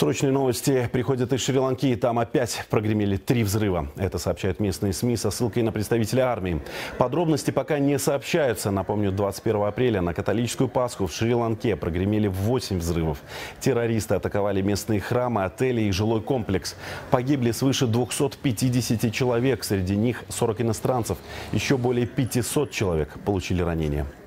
Срочные новости приходят из Шри-Ланки. Там опять прогремели 3 взрыва. Это сообщают местные СМИ со ссылкой на представителя армии. Подробности пока не сообщаются. Напомню, 21 апреля на католическую Пасху в Шри-Ланке прогремели 8 взрывов. Террористы атаковали местные храмы, отели и жилой комплекс. Погибли свыше 250 человек. Среди них 40 иностранцев. Еще более 500 человек получили ранения.